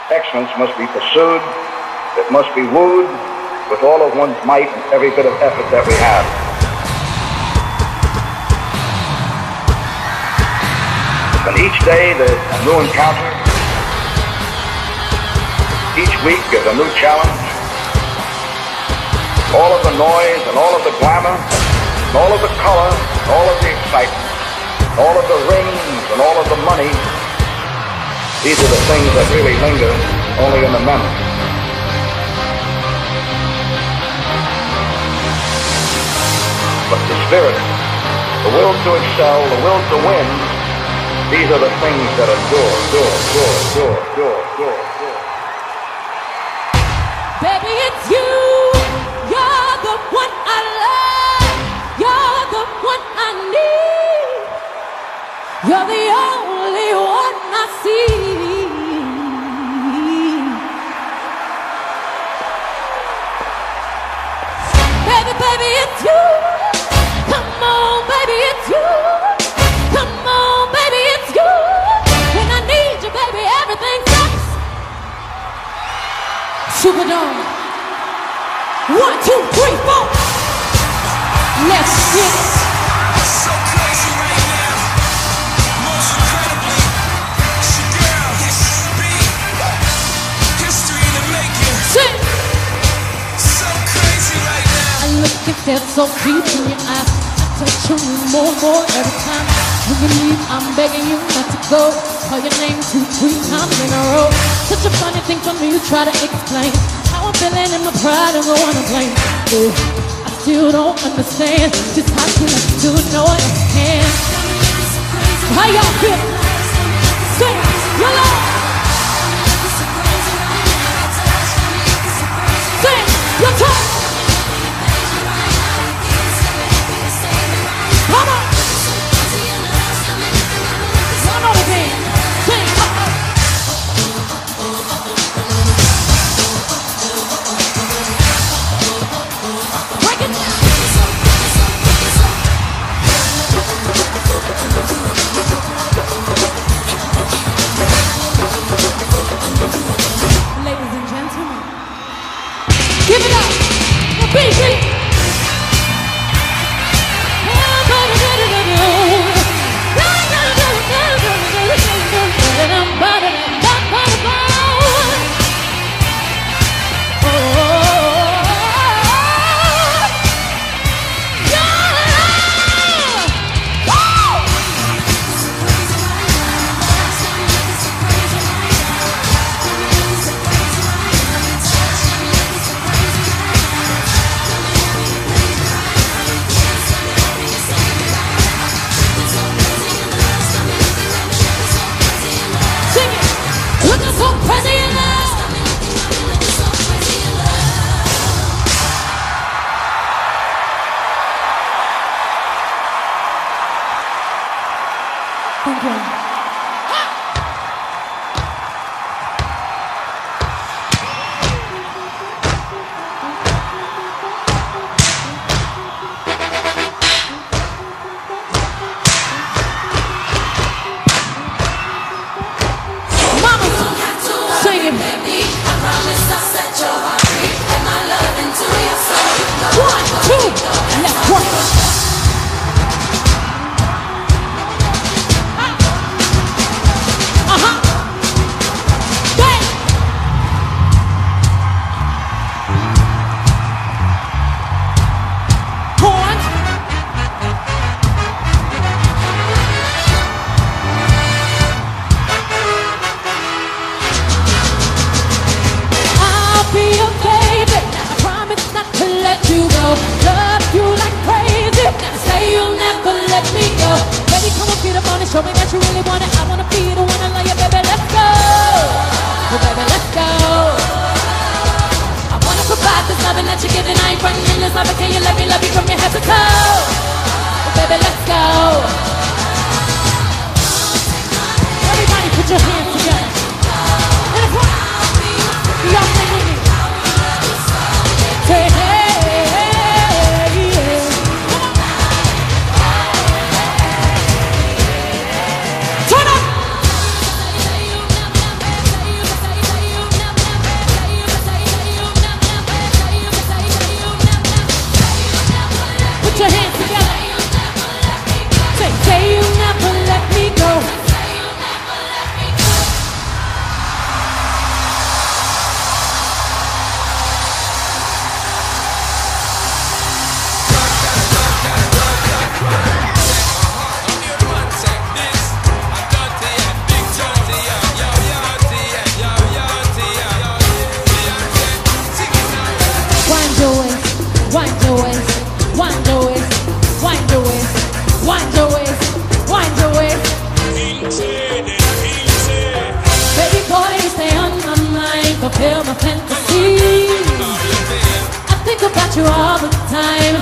Excellence must be pursued. It must be wooed with all of one's might and every bit of effort that we have. And each day there's a new encounter. Each week is a new challenge. All of the noise and all of the glamour, and all of the color, and all of the excitement, all of the rings and all of the money, these are the things that really linger only in the memory. But the spirit, the will to excel, the will to win, these are the things that endure. Baby, it's you. You're the one I love. You're the one I need. You're the only one I see. Baby, it's you. Come on, baby, it's you. Come on, baby, it's you. When I need you, baby, everything stops. Superdome. 1, 2, 3, 4. Let's get it. So crazy right now. Most incredibly. It's your girl. B. History in the making. Sing. So crazy right now. I look and stare so deep in your eyes. I touch you more and more every time. When you leave, I'm begging you not to go. Call your name 2, 3 times in a row. Such a funny thing for me to try to explain. How I'm feeling in my pride and go on a plane. Yeah, I still don't understand just how you like to know I can. How y'all feel? Sing, hello. Sing, your turn. Come on. One more again. Sing, break it down. Ladies and gentlemen, give it up for BG. Thank you. Mama, sing it. Baby, I promise I'll set your heart free and my love into your soul. 1, 2, let's work. Show me that you really want it. I wanna be the one to love you, baby. Let's go. Oh, baby, let's go. I wanna provide this loving that you're giving. I ain't frontin' in this love, but can you let me love you from your head to toe? Oh, baby, let's go. Everybody put your hands together. In the front. Y'all sing with me. Say hey. fulfill my fantasy. I think about you all the time.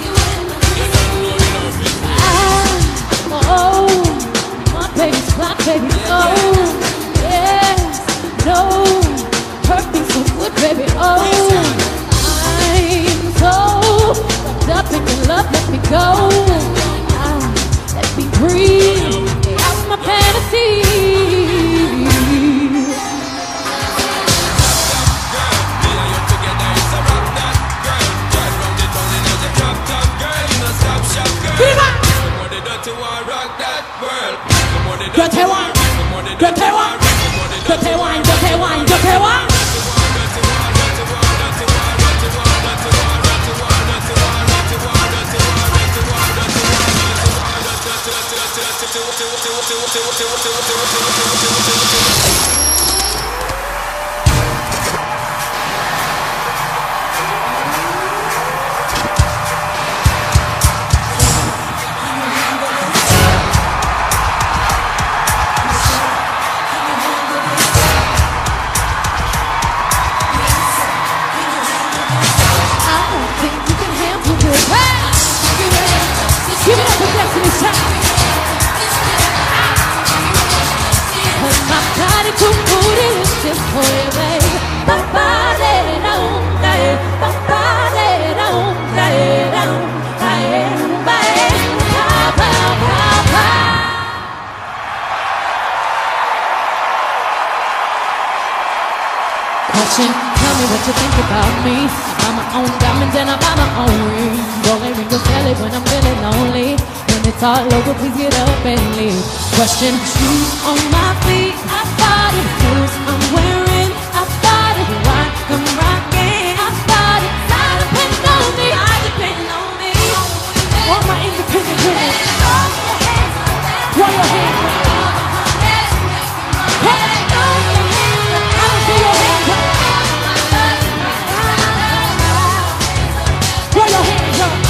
Oh, my baby's black, baby. Oh, yes, no, perfect, so good, baby. Oh, I'm so wrapped up in your love. Let me go. Let me breathe out my fantasy. Dirty wine, dirty wine, dirty wine, dirty wine, dirty wine. Tell me what you think about me. I buy my own diamonds and I buy my own ring. Don't let me go sell it when I'm feeling lonely. When it's all over, please get up and leave. Question: shoes on my feet, I bought it. Shoes I'm wearing, I bought it. Rock I'm rocking, I bought it. I depend on me, I depend on me. All my independent women, throw your hands up. Hey, I don't see your hands up. Throw your hands up.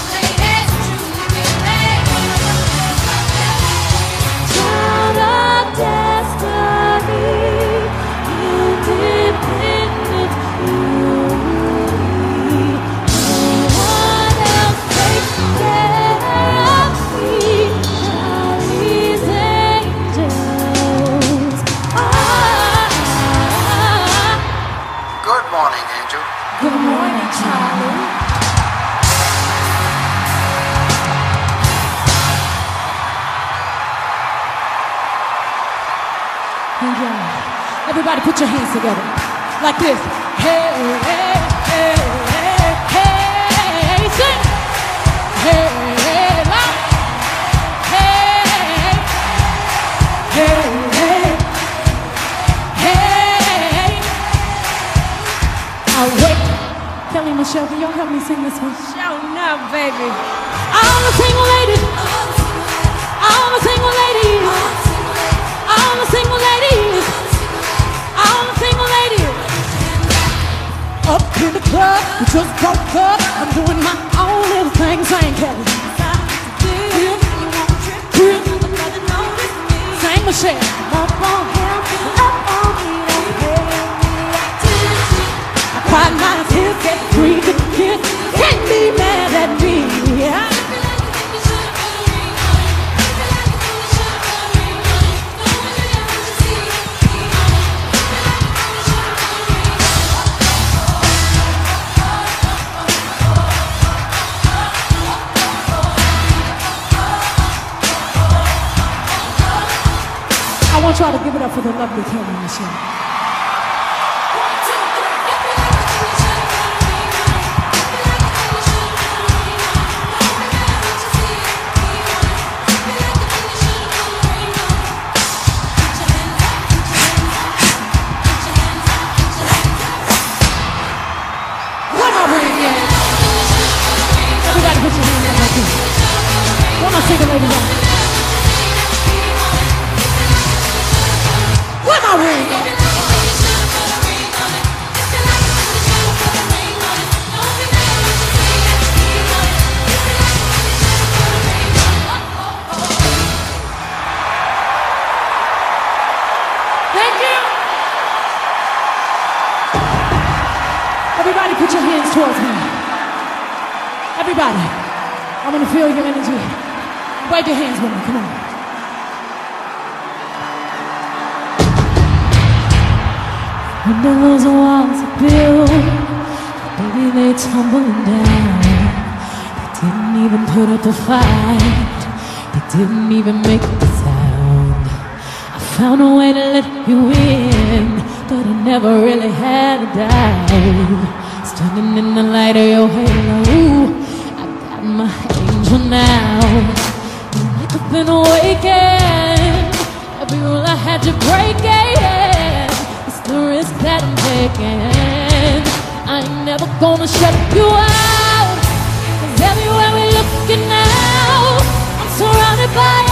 Child of destiny, independent you. No one else takes care of me. Charlie's angels. Good morning, Angel. Good morning, Charlie. Everybody put your hands together. Like this. Hey, hey, hey, hey, hey. Sing. Hey, hey, loud. Hey, hey, hey, hey. Oh, wait. Kelly Michelle, can y'all help me sing this one? Show up, baby. All the single ladies. All the single ladies. All the single ladies. All the single ladies. Up in the club, we just broke up. I'm doing my own little thing, saying Kelly. Sing Michelle. Up on him, up on me, don't pay me attention. I cried my tears, get free to kiss. Can't be mad at me. Yeah. I want y'all to give it up for the lovely Kelly Michelle. What am I bringing in? Everybody put your hands up like this. One more single ladies on. What am I wearing? Thank you. Everybody put your hands towards me. Everybody. I want to feel your energy. Wave your hands with me, come on. When those walls are built, baby, they tumbling down. They didn't even put up a fight. They didn't even make a sound. I found a way to let you in, but I never really had a doubt. Standing in the light of your halo, I got my angel now. You wake up and awaken, every rule I had to break it. It's the risk that I'm taking. I ain't never gonna shut you out, 'cause everywhere we're looking now, I'm surrounded by